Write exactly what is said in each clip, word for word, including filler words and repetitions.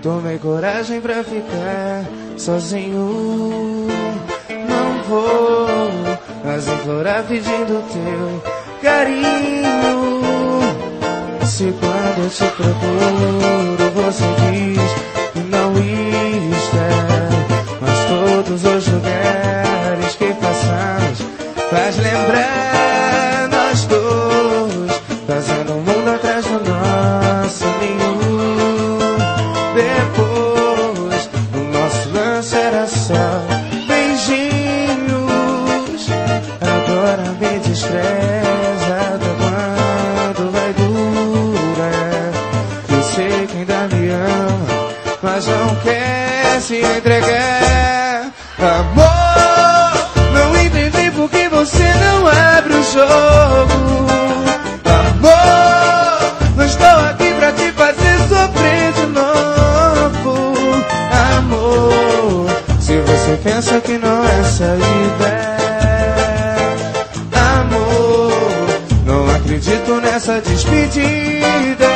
tomei coragem pra ficar sozinho. Não vou mais implorar pedindo teu carinho. Se quando eu te procuro você diz que não está, mas todos os lugares que passamos faz lembrar nós dois, fazendo um mundo atrás do nosso ninho. Depois o nosso lance era só beijinhos, agora me despreza quando vai durar. Eu sei que ainda me ama, mas não quer se entregar. Amor, não entendi por que você não abre o jogo. Amor, não estou aqui pra te fazer sofrer de novo. Amor, se você pensa que não é saída. Amor, não acredito nessa despedida.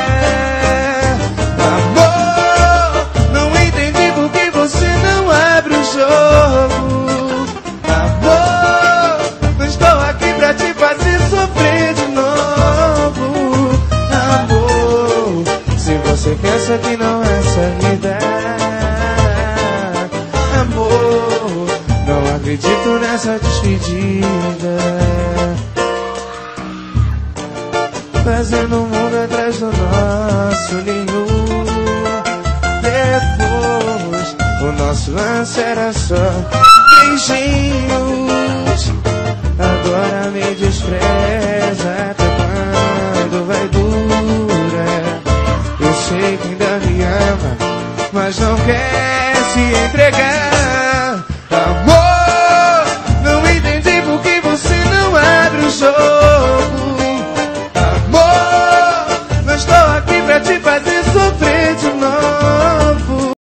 Amor, não entendi por que você não abre o jogo. Amor, não estou aqui pra te fazer sofrer de novo. Amor, se você pensa que não é saída. Amor, não acredito nessa despedida. Fazendo um mundo atrás do nosso ninho. Depois o nosso lance era só beijinho.